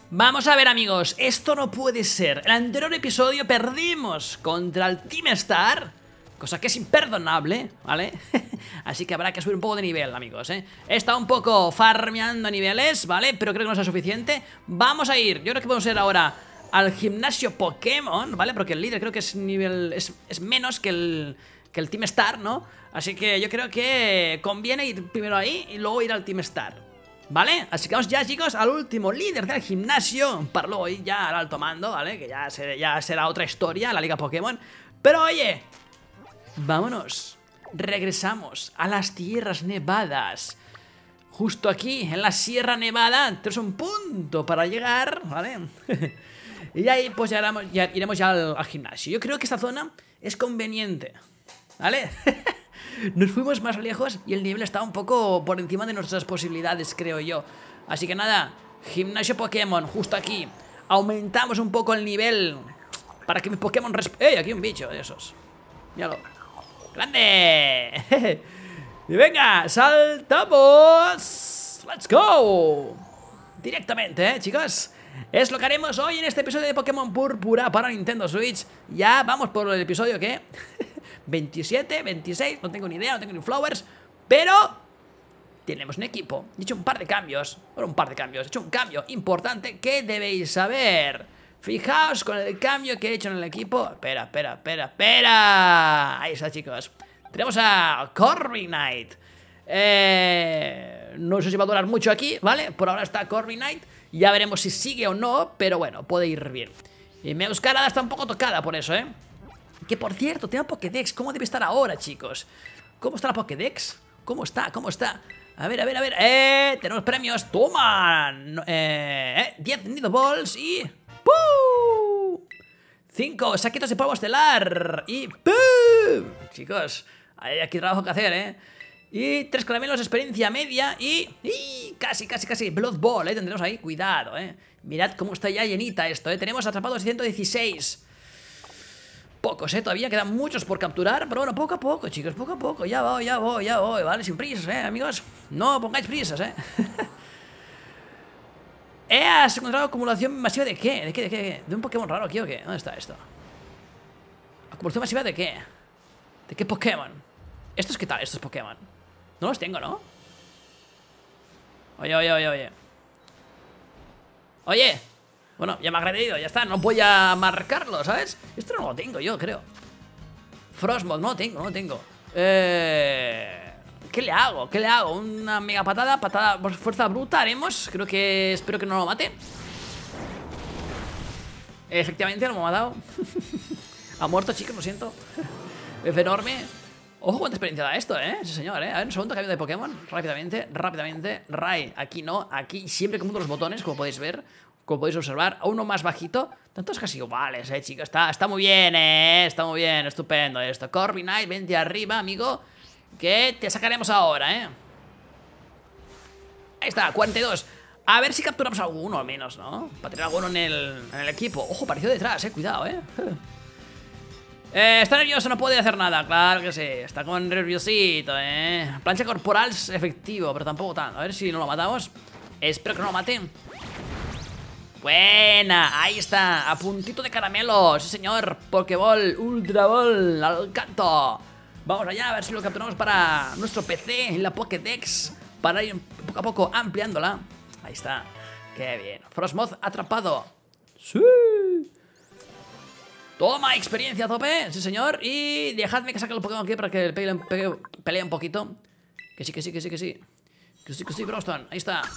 Vamos a ver, amigos, esto no puede ser. El anterior episodio perdimos contra el Team Star, cosa que es imperdonable, ¿vale? Así que habrá que subir un poco de nivel, amigos, ¿eh? He estado un poco farmeando niveles, ¿vale? Pero creo que no sea suficiente. Vamos a ir, yo creo que podemos ir ahora al gimnasio Pokémon, ¿vale? Porque el líder creo que es nivel es menos que el Team Star, ¿no? Así que yo creo que conviene ir primero ahí y luego ir al Team Star, ¿vale? Así que vamos ya, chicos, al último líder del gimnasio, para luego ir ya al alto mando, ¿vale? Que ya será otra historia, la Liga Pokémon. Pero oye, vámonos. Regresamos a las tierras nevadas. Justo aquí, en la Sierra Nevada, tenemos un punto para llegar, ¿vale? Y ahí pues iremos ya al gimnasio. Yo creo que esta zona es conveniente, ¿vale? Nos fuimos más lejos y el nivel está un poco por encima de nuestras posibilidades, creo yo. Así que nada, gimnasio Pokémon, justo aquí. Aumentamos un poco el nivel para que mi Pokémon... ¡Ey! Aquí un bicho de esos. Míralo. ¡Grande! Y venga, saltamos. ¡Let's go! Directamente, chicos. Es lo que haremos hoy en este episodio de Pokémon Púrpura para Nintendo Switch. Ya vamos por el episodio que... 27, 26, no tengo ni idea, no tengo ni flowers. Pero tenemos un equipo. He hecho un par de cambios. Bueno, un par de cambios, he hecho un cambio importante que debéis saber. Fijaos con el cambio que he hecho en el equipo. Espera. Ahí está, chicos. Tenemos a Corviknight. No sé si va a durar mucho aquí, ¿vale? Por ahora está Corviknight. Ya veremos si sigue o no, pero bueno, puede ir bien. Y Meowscarada está un poco tocada por eso, ¿eh? Que por cierto, tengo Pokédex. ¿Cómo debe estar ahora, chicos? ¿Cómo está la Pokédex? ¿Cómo está? A ver. Tenemos premios. ¡Toma! 10 Nidoballs y... ¡pum! 5 saquitos de polvo estelar. Y... ¡pum! Chicos, hay aquí trabajo que hacer, ¿eh? Y 3 caramelos de experiencia media y casi Blood Ball, tendremos ahí, cuidado, mirad cómo está ya llenita esto, tenemos atrapados 116. Pocos, todavía quedan muchos por capturar. Pero bueno, poco a poco, chicos, poco a poco. Ya voy, vale, sin prisas, amigos. No pongáis prisas, ¿Has encontrado acumulación masiva de qué? ¿De qué? ¿De un Pokémon raro aquí o qué? ¿Dónde está esto? ¿Acumulación masiva de qué? ¿De qué Pokémon? ¿Estos qué tal, estos Pokémon? No los tengo, ¿no? Oye. Bueno, ya me ha agredido, ya está. No voy a marcarlo, ¿sabes? Esto no lo tengo yo, creo. Frostmoth, no lo tengo. ¿Qué le hago? Una mega patada por fuerza bruta haremos. Espero que no lo mate. Efectivamente, no me ha matado. Ha muerto, chicos, lo siento. Es enorme. Ojo cuánta experiencia da esto, sí señor, A ver, un segundo, cambio de Pokémon. Rápidamente. Ray, aquí no, aquí siempre con los botones, como podéis ver. Como podéis observar, a uno más bajito. Tantos casi iguales, chicos. Está muy bien, está muy bien, estupendo esto. Corviknight, vente arriba, amigo, que te sacaremos ahora, Ahí está, 42. A ver si capturamos alguno al menos, ¿no? Para tener alguno en el equipo. Ojo, apareció detrás, cuidado, está nervioso, no puede hacer nada. Claro que sí, está con nerviosito, Plancha corporal es efectivo, pero tampoco tanto. A ver si no lo matamos. Espero que no lo maten. Buena, ahí está, a puntito de caramelo. Sí señor, Pokéball, Ultra Ball al canto. Vamos allá a ver si lo capturamos para nuestro PC en la Pokédex, para ir poco a poco ampliándola. Ahí está, qué bien. Frostmoth atrapado. Sí. Toma, experiencia a tope, sí señor. Y dejadme que saque el Pokémon aquí para que pelee un poquito. Que sí. Que sí, Broston, ahí está.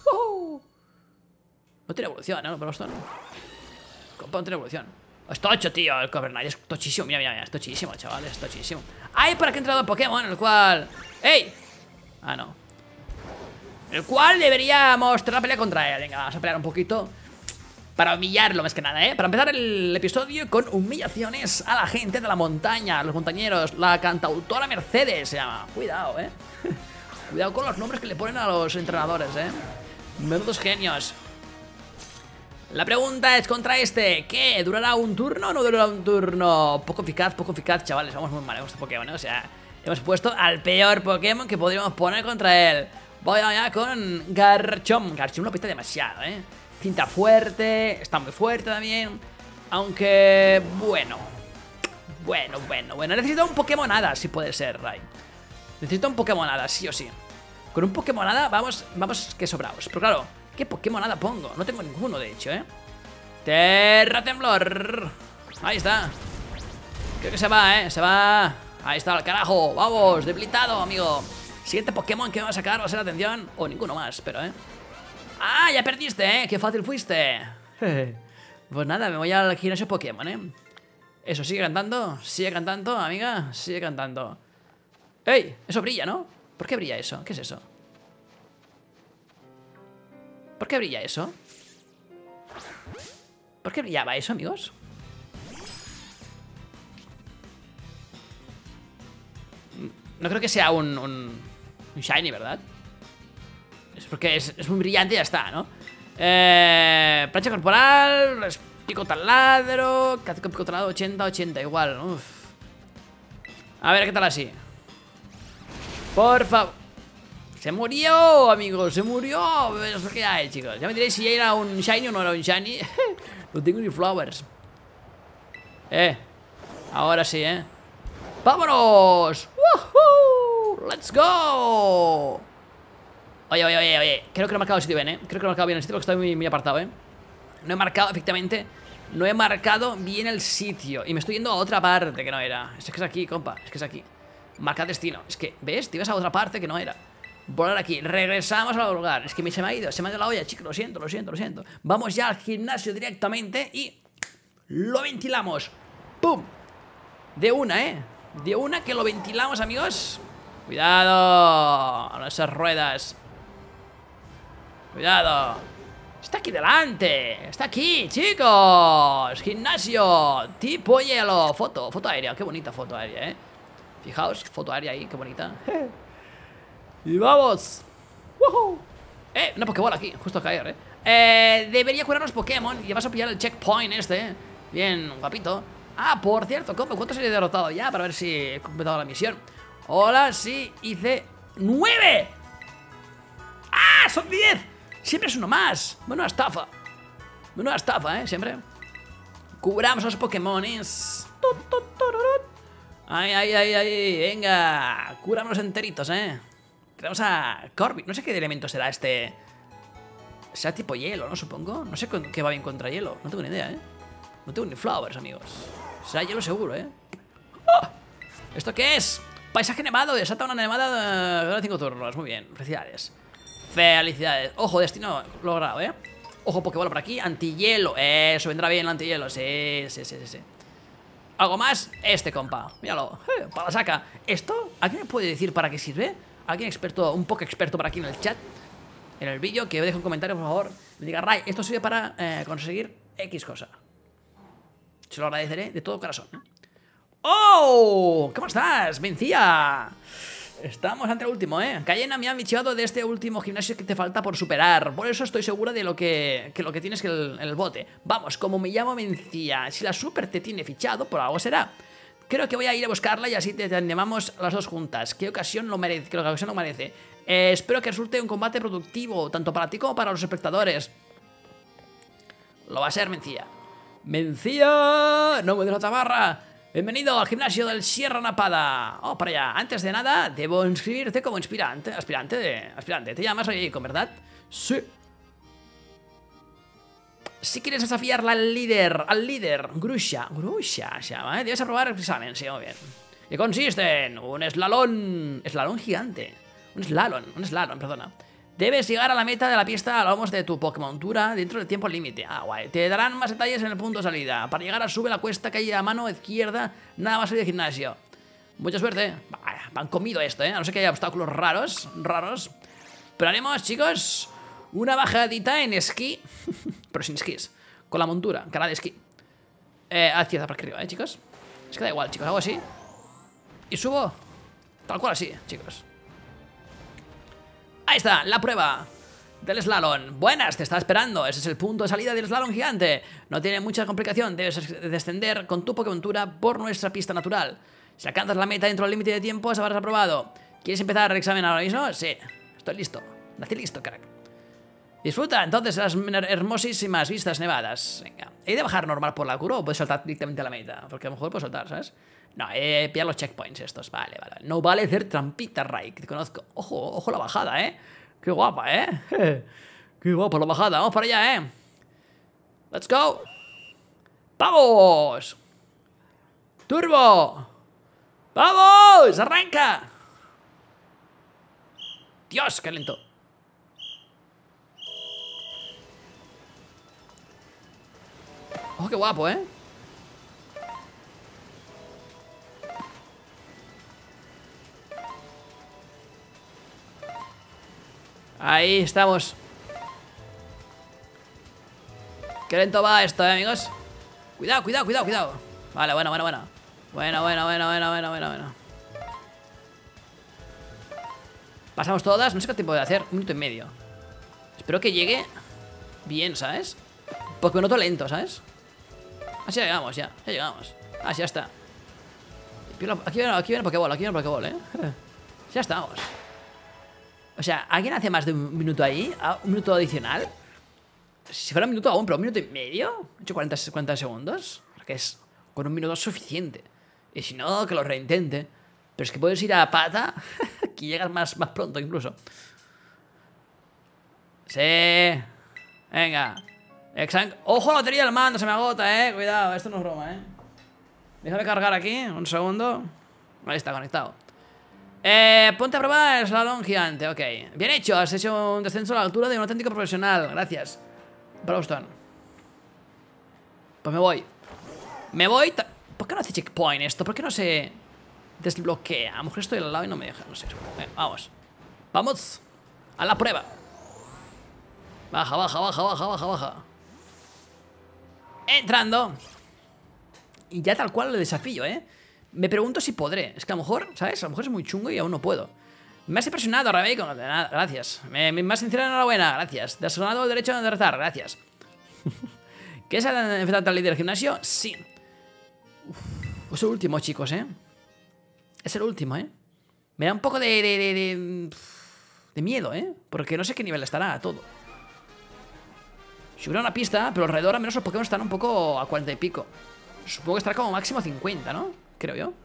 No tiene evolución, ¿no? Broston. No tiene evolución. Es tocho, tío, el Corviknight. Es tochísimo, mira, es tochísimo, chavales, es tochísimo. Hay por aquí entrado el Pokémon, el cual... ¡Ey! Ah, no. El cual deberíamos tener la pelea contra él. Venga, vamos a pelear un poquito para humillarlo más que nada, Para empezar el episodio con humillaciones a la gente de la montaña, a los montañeros. La cantautora Mercedes se llama. Cuidado, Cuidado con los nombres que le ponen a los entrenadores, Menudos genios. La pregunta es contra este. ¿Qué? ¿Durará un turno o no durará un turno? Poco eficaz, chavales. Vamos muy mal con este Pokémon, O sea, hemos puesto al peor Pokémon que podríamos poner contra él. Voy allá con Garchomp. Garchomp lo pista demasiado, Cinta fuerte, está muy fuerte también. Aunque, bueno. Bueno. Necesito un Pokémon Hada, si puede ser, Ray. Necesito un Pokémon Hada, sí o sí. Con un Pokémon Hada vamos que sobraos. Pero claro, ¿qué Pokémon Hada pongo? No tengo ninguno, de hecho, Terra Temblor. Ahí está. Creo que se va, se va. Ahí está, al carajo. Vamos, debilitado, amigo. Siguiente Pokémon que me va a sacar va a ser atención. O ninguno más, pero, Ah, ya perdiste, Qué fácil fuiste. Pues nada, me voy al gimnasio Pokémon, Eso, sigue cantando, amiga. Sigue cantando. ¡Ey! Eso brilla, ¿no? ¿Por qué brilla eso? ¿Qué es eso? ¿Por qué brilla eso? ¿Por qué brillaba eso, amigos? No creo que sea un shiny, ¿verdad? Es porque es muy brillante y ya está, ¿no? Plancha corporal, pico taladro, pico taladro 80, igual. Uf. A ver, ¿qué tal así? Por favor. Se murió, amigos, se murió. Es lo que hay, chicos. Ya me diréis si era un shiny o no era un shiny. No tengo ni flowers. Ahora sí, ¡vámonos! ¡Woohoo! ¡Let's go! Oye. Creo que no he marcado el sitio bien, Creo que no he marcado bien el sitio porque estoy muy apartado, No he marcado, efectivamente. No he marcado bien el sitio. Y me estoy yendo a otra parte que no era. Es que es aquí, compa. Es que es aquí. Marca destino. Es que, ¿ves? Te ibas a otra parte que no era. Volar aquí. Regresamos al lugar. Es que se me ha ido la olla, chicos. Lo siento. Vamos ya al gimnasio directamente y lo ventilamos. ¡Pum! De una, De una que lo ventilamos, amigos. Cuidado a esas ruedas. Cuidado. Está aquí delante. Está aquí, chicos. Gimnasio tipo hielo. Foto aérea. Qué bonita foto aérea, Fijaos, foto aérea ahí, qué bonita. Y vamos. ¡Woohoo! Una Pokébola aquí, justo a caer, debería curar los Pokémon y vas a pillar el checkpoint Bien, guapito. Ah, por cierto, ¿cuántos he derrotado ya? Para ver si he completado la misión. Hola, sí, hice 9. ¡Ah, son 10! Siempre es uno más. Menuda estafa, siempre. Cubramos los Pokémones. Ay, venga. Curamos enteritos, Tenemos a Corby. No sé qué elemento será este. Será tipo hielo, ¿no? Supongo. No sé qué va bien contra hielo. No tengo ni idea, No tengo ni flowers, amigos. Será hielo seguro, ¡Oh! ¿Esto qué es? Paisaje nevado. Desata una nevada de 5 turnos. Muy bien. Felicidades. Ojo, destino logrado, Ojo, Pokébola por aquí. Antihielo. Eso, vendrá bien el antihielo. Sí. ¿Algo más? Compa. Míralo. Para la saca. ¿Esto? ¿Alguien me puede decir para qué sirve? ¿Alguien experto, un poco experto por aquí en el chat? En el vídeo, que deje un comentario, por favor. Me diga, Ray, esto sirve para conseguir X cosa. Se lo agradeceré de todo corazón. ¡Oh! ¿Cómo estás? ¡Vencía! Estamos ante el último, Cayena me ha bicheado de este último gimnasio que te falta por superar. Por eso estoy segura de lo que tienes que el bote. Vamos, como me llamo Mencía. Si la super te tiene fichado, por algo será. Creo que voy a ir a buscarla y así te animamos las dos juntas. ¿Qué ocasión lo merece? ¿Qué ocasión lo merece? Espero que resulte un combate productivo, tanto para ti como para los espectadores. Lo va a ser, Mencía. ¡Mencía! ¡No me des la tabarra! Bienvenido al gimnasio del Sierra Napada. Oh, para allá. Antes de nada, debo inscribirte como aspirante. Te llamas Raycon, ¿verdad? Sí. Si quieres desafiar al líder, Grusha, se llama, debes aprobar el examen, sí, muy bien. ¿Qué consiste en un eslalón gigante? Un slalom, perdona. Debes llegar a la meta de la pista a lomos de tu Pokémontura dentro del tiempo límite. Ah, guay. Te darán más detalles en el punto de salida. Para llegar a sube la cuesta que hay a mano izquierda, nada más salir del gimnasio. Mucha suerte. Vaya, han comido esto, A no ser que haya obstáculos raros. Pero haremos, chicos, una bajadita en esquí. Pero sin esquís. Con la montura, cara de esquí. A la izquierda, para arriba, chicos. Es que da igual, chicos, hago así. Y subo. Tal cual así, chicos. Ahí está, la prueba del slalom. Buenas, te estaba esperando. Ese es el punto de salida del slalom gigante. No tiene mucha complicación. Debes descender con tu Pokémontura por nuestra pista natural. Si alcanzas la meta dentro del límite de tiempo, habrás aprobado. ¿Quieres empezar el examen ahora mismo? Sí, estoy listo. Nací listo, crack. Disfruta entonces las hermosísimas vistas nevadas. Venga. ¿He de bajar normal por la curva o puedes saltar directamente a la meta? Porque a lo mejor puedo saltar, ¿sabes? No, he pillado los checkpoints estos. Vale, vale. No vale hacer trampita, Ray, que te conozco. Ojo, ojo la bajada, ¿eh? Qué guapa, ¿eh? Qué guapa la bajada. Vamos para allá, ¿eh? Let's go. ¡Vamos! ¡Turbo! ¡Vamos! ¡Arranca! Dios, qué lento. Oh, qué guapo, ¿eh? Ahí estamos. Qué lento va esto, amigos. Cuidado, cuidado, cuidado, cuidado. Vale, bueno. Bueno. Pasamos todas, no sé qué tiempo de hacer. 1 minuto y medio. Espero que llegue bien, ¿sabes? Porque me noto lento, ¿sabes? Así ya llegamos, ya llegamos. Así ya está. Aquí viene Pokéball, ¿eh? Ya estamos. O sea, ¿alguien hace más de 1 minuto ahí? ¿Un minuto adicional? Si fuera 1 minuto aún, pero 1 minuto y medio. He hecho 40 segundos. Que es con 1 minuto es suficiente. Y si no, que lo reintente. Pero es que puedes ir a pata. Que llegas más pronto incluso. Sí. Venga. Ojo a la batería del mando, se me agota, cuidado, esto no es broma, Déjame cargar aquí, un segundo. Ahí está, conectado. Ponte a probar el slalom gigante, ok. Bien hecho, has hecho un descenso a la altura de un auténtico profesional. Gracias, Browston. Pues me voy. ¿Por qué no hace checkpoint esto? ¿Por qué no se desbloquea? A lo mejor estoy al lado y no me deja, no sé. Vamos. Vamos a la prueba. Baja. Entrando. Y ya tal cual el desafío, Me pregunto si podré. Es que a lo mejor, ¿sabes? A lo mejor es muy chungo y aún no puedo. Me has impresionado, Rebecca. Gracias. Más sincera enhorabuena, gracias. Te has ganado el derecho de rezar, gracias. ¿Quieres enfrentarte al líder del gimnasio? Sí. Es el último, chicos, Es el último, Me da un poco de miedo, Porque no sé qué nivel estará todo. Si hubiera una pista, pero alrededor al menos los Pokémon están un poco a 40 y pico. Supongo que estará como máximo 50, ¿no? Creo yo.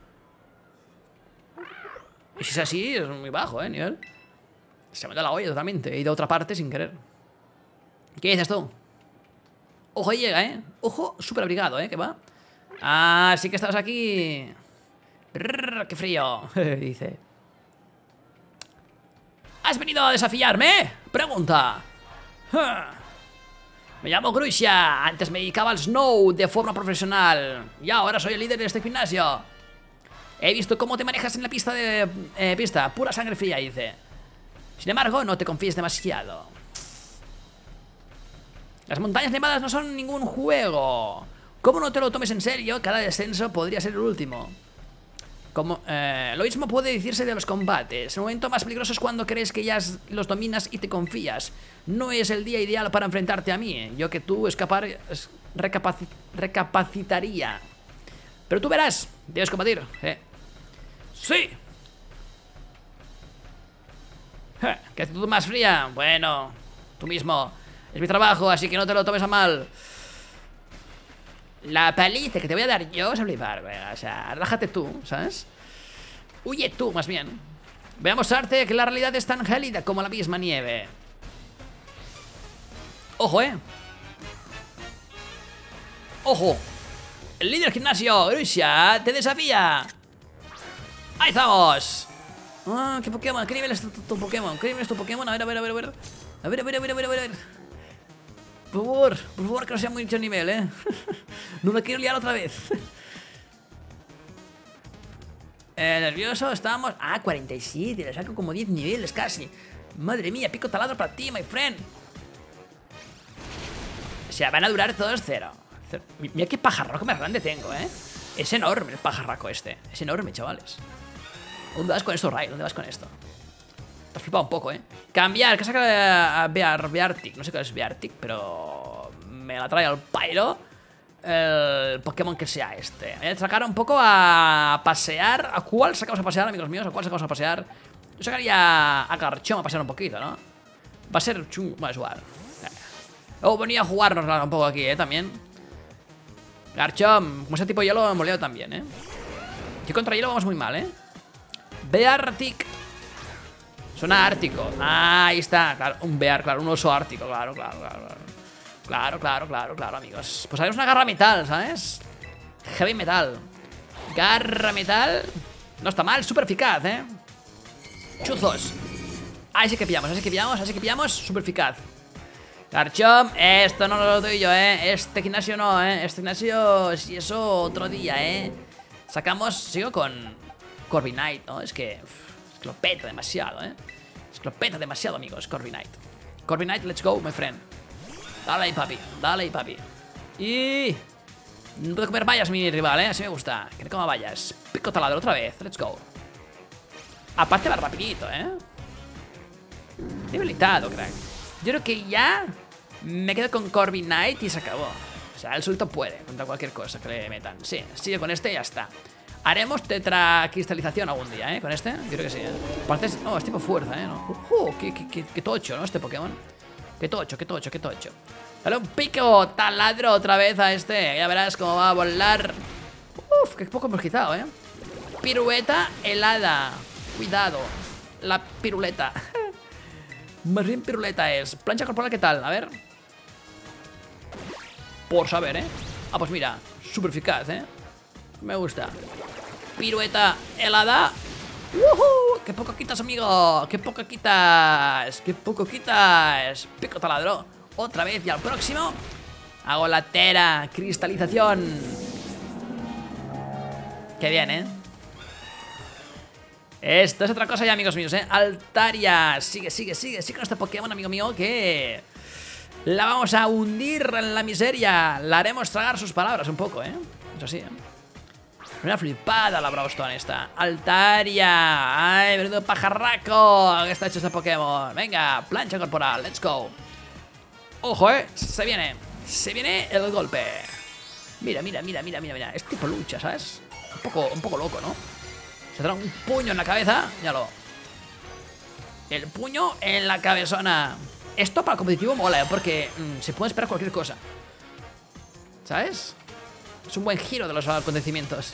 Y si es así, es muy bajo, nivel. Se me da la olla totalmente. He ido a otra parte sin querer. ¿Qué dices tú? Ojo, ahí llega, Ojo, súper abrigado, que va. Ah, sí que estabas aquí. ¡Qué frío! Dice. ¿Has venido a desafiarme? Pregunta. Me llamo Grusha. Antes me dedicaba al Snow de forma profesional. Y ahora soy el líder de este gimnasio. He visto cómo te manejas en la pista de... pura sangre fría, dice. Sin embargo, no te confíes demasiado. Las montañas nevadas no son ningún juego. ¿Cómo no te lo tomes en serio? Cada descenso podría ser el último. Lo mismo puede decirse de los combates. El momento más peligroso es cuando crees que ya los dominas y te confías. No es el día ideal para enfrentarte a mí. Yo que tú recapacitaría. Pero tú verás, debes combatir. ¡Sí! ¿Qué actitud más fría? Bueno, tú mismo. Es mi trabajo, así que no te lo tomes a mal. La paliza que te voy a dar yo es a flipar, o sea, relájate tú, ¿sabes? Huye tú, más bien. Voy a mostrarte que la realidad es tan gélida como la misma nieve. Ojo, Ojo. El líder del gimnasio, Grusha, te desafía. Ahí estamos. Ah, ¿qué Pokémon? ¿Qué nivel es tu Pokémon? ¿Qué nivel es tu Pokémon? A ver. A ver. Por favor, que no sea muy mucho nivel, No me quiero liar otra vez. Nervioso, estamos... Ah, 47, le saco como 10 niveles casi. Madre mía, pico taladro para ti, my friend. O sea, van a durar todos 0. Mira qué pajarraco más grande tengo, Es enorme el pajarraco este. Es enorme, chavales. ¿Dónde vas con esto, Ray? ¿Dónde vas con esto? Te has flipado un poco, Cambiar, que saca a Beartic. No sé qué es Beartic, pero me la trae al Pyro. El Pokémon que sea este. Voy a sacar un poco a pasear. ¿A cuál sacamos a pasear, amigos míos? ¿A cuál sacamos a pasear? Yo sacaría a Garchomp a pasear un poquito, ¿no? Va a ser chungo. Bueno, es igual. Oh, venía a jugarnos un poco aquí, también. Garchomp, como ese tipo de hielo me moleo también, Que contra hielo vamos muy mal, Beartic. Suena ártico. Ah, ahí está, claro, un bear, claro, un oso ártico. Claro, amigos. Pues haremos una garra metal, ¿sabes? Heavy metal. Garra metal. No está mal, súper eficaz, Chuzos. Ahí sí que pillamos, súper eficaz. Garchomp, esto no lo doy yo, Este gimnasio no, Este gimnasio, si eso, otro día, Sacamos, sigo con Corviknight, ¿no? Es que lo peta demasiado, Es que lo peta demasiado, amigos, Corviknight. Corviknight, let's go, my friend. Dale ahí, papi. Y... no puedo comer vallas mi rival, Así me gusta. Que no coma vallas. Pico taladro otra vez, let's go. Aparte va rapidito, Debilitado, crack. Yo creo que ya me quedo con Corviknight y se acabó. O sea, él solito puede contra cualquier cosa que le metan. Sí, sigue con este y ya está. Haremos tetracristalización algún día, Con este, yo creo que sí, Parece... no, es tipo fuerza, ¿no? Qué tocho, ¿no? Este Pokémon. Qué tocho. Dale un pico taladro otra vez a este. Ya verás cómo va a volar. Uf, qué poco hemos quitado, Pirueta helada. Cuidado. La piruleta. Más bien piruleta es. Plancha corporal, ¿qué tal? A ver. Por saber, Ah, pues mira, súper eficaz, Me gusta. Pirueta helada. ¡Woohoo! ¡Qué poco quitas, amigo! ¡Qué poco quitas! Pico taladro. Otra vez y al próximo hago la cristalización. Qué bien, Esto es otra cosa ya, amigos míos, Altaria. Sigue con este Pokémon, amigo mío, que la vamos a hundir en la miseria. La haremos tragar sus palabras un poco, Eso sí, Una flipada la Brawlstone esta. Altaria. Ay, menudo pajarraco que está hecho este Pokémon. Venga, plancha corporal, let's go. Ojo, se viene el golpe. Mira. Es tipo lucha, ¿sabes? Un poco loco, ¿no? Se trae un puño en la cabeza. Míralo. El puño en la cabezona. Esto para el competitivo mola, porque se puede esperar cualquier cosa. ¿Sabes? Es un buen giro de los acontecimientos.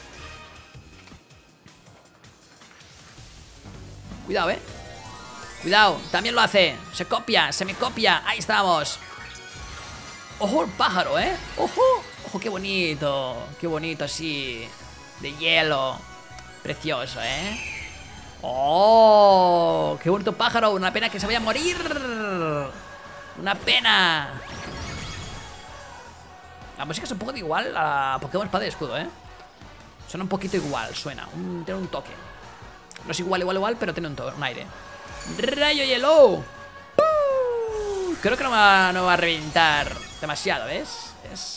Cuidado, Cuidado, también lo hace. Se me copia. Ahí estamos. Ojo el pájaro, Ojo, qué bonito. Qué bonito así. De hielo. Precioso, ¡Oh! ¡Qué bonito pájaro! Una pena que se vaya a morir. Una pena. La música es un poco de igual a Pokémon Espada y Escudo, Suena un poquito igual, tiene un toque. No es igual, pero tiene un aire. ¡Rayo hielo! Creo que no va a reventar demasiado, ¿ves?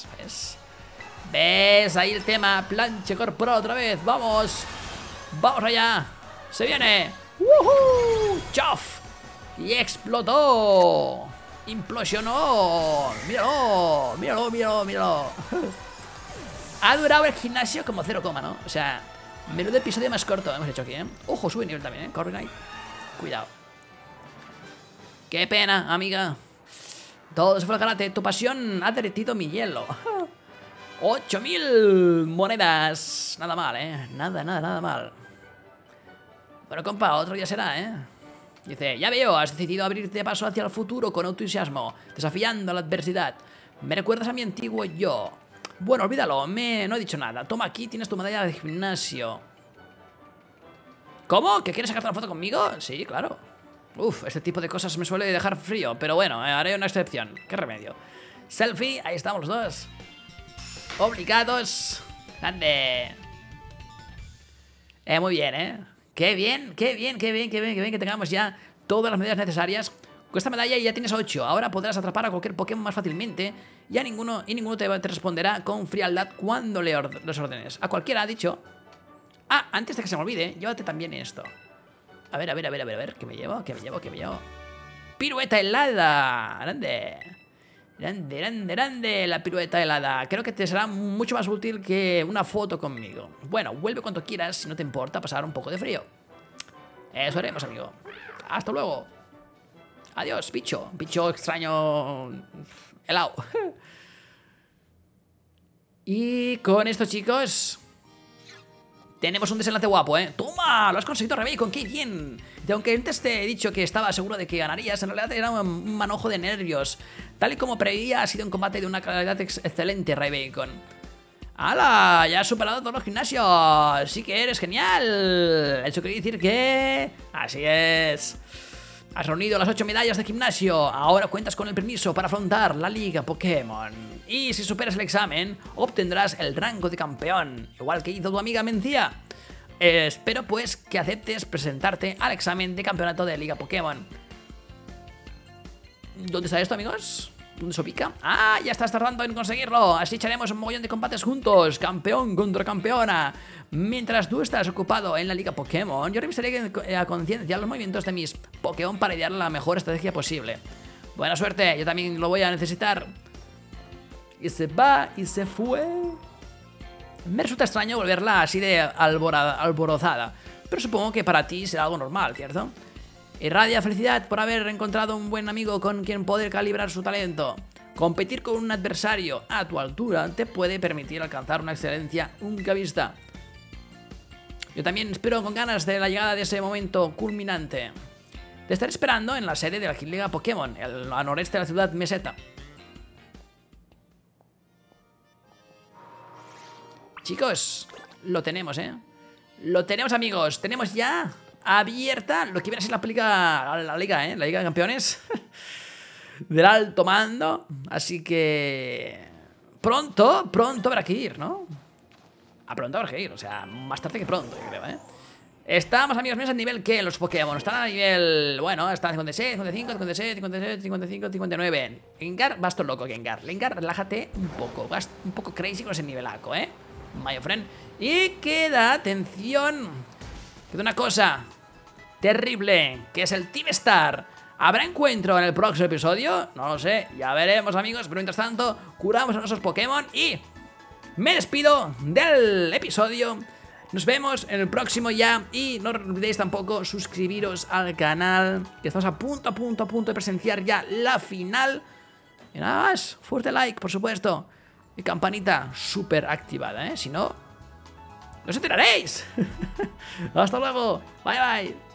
¿Ves? Ahí el tema. Plancha corporal otra vez. ¡Vamos! ¡Vamos allá! ¡Se viene! ¡Woohoo! ¡Chof! ¡Y explotó! ¡Implosionó! ¡Míralo! Ha durado el gimnasio como 0, ¿no? O sea, menudo episodio más corto hemos hecho aquí, Ojo, sube nivel también, Corviknight. Cuidado. ¡Qué pena, amiga! Todo se fue al karate. Tu pasión ha derretido mi hielo. 8000 monedas. Nada mal, Nada mal. Bueno, compa, otro día será, Dice, ya veo, has decidido abrirte paso hacia el futuro con entusiasmo, desafiando la adversidad. Me recuerdas a mi antiguo yo. Bueno, olvídalo, no he dicho nada. Toma, aquí tienes tu medalla de gimnasio. ¿Cómo? ¿Que quieres sacarte una foto conmigo? Sí, claro. Uf, este tipo de cosas me suele dejar frío, pero bueno, haré una excepción. ¿Qué remedio? Selfie, ahí estamos los dos. Obligados. Grande. Muy bien, Qué bien que tengamos ya todas las medidas necesarias. Con esta medalla ya tienes 8. Ahora podrás atrapar a cualquier Pokémon más fácilmente. Y ninguno te responderá con frialdad cuando los ordenes. A cualquiera ha dicho. Ah, antes de que se me olvide, llévate también esto. A ver, ¿qué me llevo? Pirueta helada. Grande la pirueta helada. Creo que te será mucho más útil que una foto conmigo. Bueno, vuelve cuando quieras, si no te importa pasar un poco de frío. Eso haremos, amigo. Hasta luego. Adiós, bicho extraño. helado. Y con esto, chicos, tenemos un desenlace guapo, ¿eh? ¡Toma! Lo has conseguido, Rebacon, ¡qué bien! Y aunque antes te he dicho que estaba seguro de que ganarías, en realidad era un manojo de nervios. Tal y como preveía, ha sido un combate de una calidad excelente, Rebacon. ¡Hala! Ya has superado todos los gimnasios. ¡Sí que eres genial! Eso quiere decir que... Así es. Has reunido las 8 medallas de gimnasio. Ahora cuentas con el permiso para afrontar la Liga Pokémon. Y si superas el examen, obtendrás el rango de campeón, igual que hizo tu amiga Mencía. Espero pues que aceptes presentarte al examen de campeonato de Liga Pokémon. ¿Dónde está esto, amigos? ¿Dónde se ubica? ¡Ah! Ya estás tardando en conseguirlo. Así echaremos un mogollón de combates juntos. Campeón contra campeona. Mientras tú estás ocupado en la Liga Pokémon, yo revisaré a conciencia los movimientos de mis Pokémon para idear la mejor estrategia posible. Buena suerte, yo también lo voy a necesitar. Y se va y se fue. Me resulta extraño volverla así de alborozada, pero supongo que para ti será algo normal, ¿cierto? Irradia felicidad por haber encontrado un buen amigo con quien poder calibrar su talento. Competir con un adversario a tu altura te puede permitir alcanzar una excelencia nunca vista. Yo también espero con ganas de la llegada de ese momento culminante. Te estaré esperando en la sede de la Liga Pokémon, al noreste de la ciudad Meseta. Chicos, lo tenemos, ¿eh? Lo tenemos, amigos. Tenemos ya abierta lo que viene a ser la liga, ¿eh? La Liga de Campeones del alto mando. Así que pronto habrá que ir, ¿no? A pronto habrá que ir, o sea, más tarde que pronto, yo creo, ¿eh? Estamos, amigos míos, al nivel que los Pokémon están a nivel... Bueno, están 56, 55, 57, 57, 55, 59. Gengar, vas todo loco, Gengar. Gengar, relájate un poco. Vas un poco crazy con ese nivelaco, ¿eh? My friend. Y queda, atención, queda una cosa terrible, que es el Team Star. ¿Habrá encuentro en el próximo episodio? No lo sé, ya veremos, amigos. Pero mientras tanto, curamos a nuestros Pokémon y me despido del episodio. Nos vemos en el próximo ya. Y no olvidéis tampoco suscribiros al canal, que estamos a punto de presenciar ya la final. Y nada más, fuerte like, por supuesto. Y campanita súper activada, ¿eh? Si no, ¡os enteraréis! ¡Hasta luego! ¡Bye, bye!